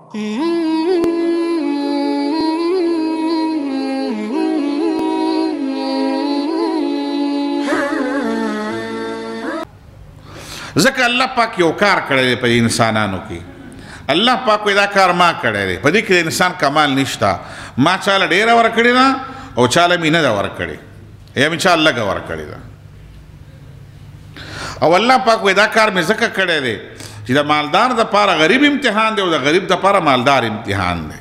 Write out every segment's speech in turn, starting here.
ځکه الله پاک یو کار کړی دی په انسانانو کې. الله پاک دا کار ما کړی دی. په دې کې د انسان کمال نشته. ما چاله ډېره ورکړې ده او چاله مې نه ده ورکړې، یا مې چا لږه ورکړې ده. او الله پاک دا کار مې ځکه کړی دی چې د مالدار دپاره غریب امتحان دی او د غریب دپاره مالدار امتحان دی.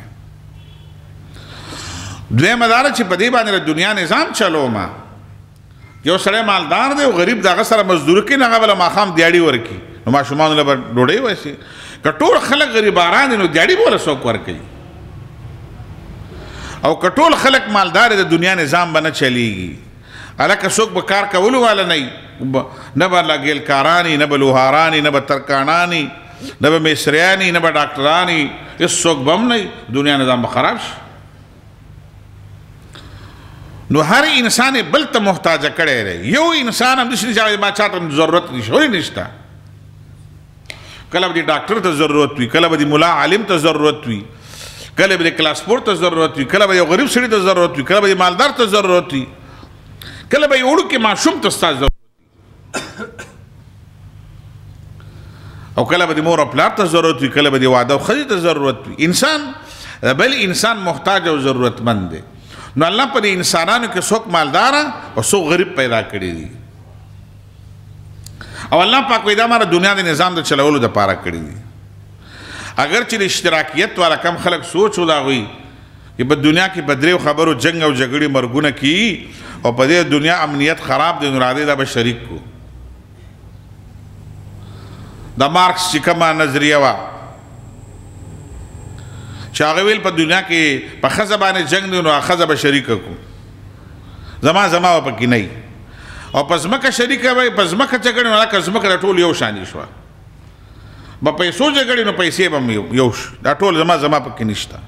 دویمه دا ده چې په دې باندې د دنیا نظام چلوم. یو سړی مالدار دی او غریب د هغه سره مزدوري کوي، هغه بله ماښام دیاړي ورکړي، نو ماشومانو له به ډوډۍ وسي. که ټول خلک غریباران دي نو دیاړي به ولې څوک ورکوي؟ او که ټول خلک مالدار د دنیا نظام به نه چلیږي. هلکه څوک به کار کولو والا نه وي، نه به لګیلکاران نه به لوهاران نه به ترکاڼان نه به مصریان نه به ډاکټران هېڅ څوک به هم نه وي. دنیا نظام به خراب شي. نو هر انسان بل ته محتاجه کړی دی. یو انسان هم داسې نه چې ما چاته ضرورت نشته، ولې نشته؟ کله به د ډاکټر ته ضرورت وي، کله به د ملا عالم ته ضرورت وي، کله به د کلاسپورټ ته ضرورت وي، کله به یو غریب سړي ته ضرورت وي، کله به د مالدار ته ضرورت وي، کله به یو وړوکی ماشوم ته ستا ضرورت وي، او کله به د مور او پلار ته ضرورت وي، کله به د واده او ښځې ته ضرورت وي. انسان بل انسان محتاج او ضرورتمند دی. نو الله په دې انسانانو کې څوک مالداره او څوک غریب پیدا کړي دي. او الله پاک وایي دا ما د دنیا د نظام د چلولو دپاره کړي دي. اگر چې د اشتراکیت والا کم خلک سوچ و د هغوی چې په دنیا کې په دریو خبرو جنګ او جګړې مرګونه کیي او په دې دنیا امنیت خراب دی، نو راځئ دا به شریک کړو. د مارکس چې کومه نظریه وه چې هغه ویل په دنیا کې په ښځه باندې جنګ دی نو ښځه به شریکه کړو، زما به پکې نه وي. او په ځمکه شریکه وی، په ځمکه جګړې نو لکه ځمکه د ټول یو شانې شوه. په پیسو جګړې نو پیسې به هم یو شو، دا ټول زما پکې نشته.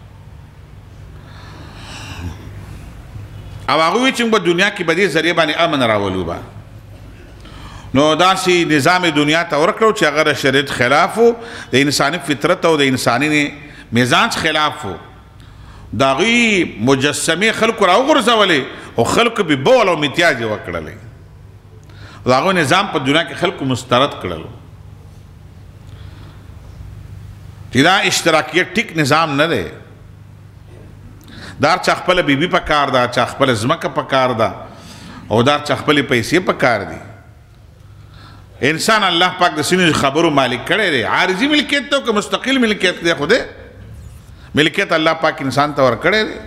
او هغه وایي چې موږ په دنیا کې به دې ذریعې باندې امن راولو به. نو داسې نظام دنیا ته ورکړو چې هغه د شریعت خلاف و، د انساني فطرت او د انساني مزاج خلاف و. د هغوی مجسمې خلکو راوغورځولې او خلکو به بول او امتیاز یې وکړلی. د هغوی نظام په دنیا کې خلکو مسترد کړلو چې دا اشتراکیت ټیک نظام نه دی. دا چا خپله بیبي په کار ده، چا خپله ځمکه په کار ده، او دا چا خپلې پیسې په کار دي. انسان الله پاک د ځینو خبرو مالک کړی دی. عارضي ملکیت ته که مستقل ملکیت دی، خو دی ملکیت الله پاک انسان ته ورکړی دی.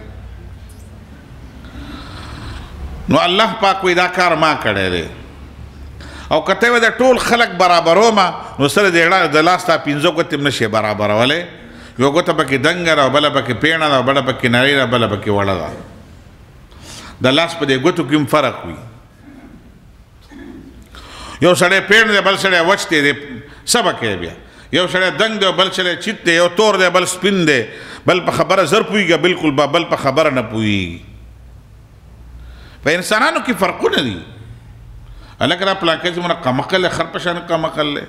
نو الله پاک وایي دا کار ما کړی دی. او که ته د ټول خلک برابرومه نو سره د لاس تا 5 ګوتې هم نشي برابرولی. یو ګوته پکې دنګه ده او بله پکې پیڼه ده او بله پکې نرۍ ده بله پکې وړه ده. د لاس په دې ګوتو کې هم فرق وي. یو سړی پیڼ دی بل سړی وچ دی څه به کوې بیا؟ یو سړی دنګ دی بل سړی چیت دی، یو تور دی بل سپین دی، بل په خبره زر پوهېږي بلکل بل په خبره نه پوهېږي. په انسانانو کې فرقونه دي. هلکه دا پلانکی زمونه قمقل دی، خر په شان قمقل دی.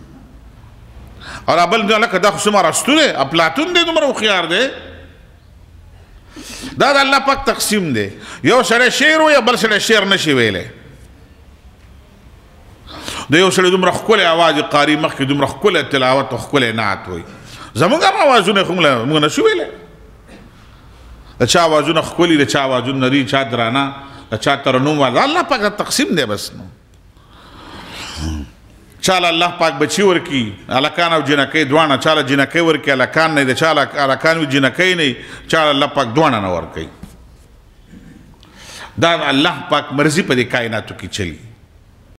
او دا بل هلکه دا خو څومره رستو دی، افلاطون دی دومره هوښیار دی. دا د الله پاک تقسیم دی. یو سړی شعر وایي بل سړی شعر نشي ویلی. د یو سړی دومره ښکلی اواز قاري مخکې دومره ښکلی تلاوت او ښکلی نعت وایي. زمونږ هم اوازونه خو موږ نشو ویلی. د چا اوازونه ښکلي، د چا اوازونه نري، چا درانه، د چا ترنم والا. الله پاک دا تقسیم دی بس. نو چاله الله پاک بچي ورکي، هلکان او جنکۍ دواړه. چاله جنکۍ ورکي هلکان نه، د چاله هلکان وي جنکۍ نه، چاله الله پاک دواړه نه ورکوي. دا الله پاک مرضي په دې کائناتو کې چلی.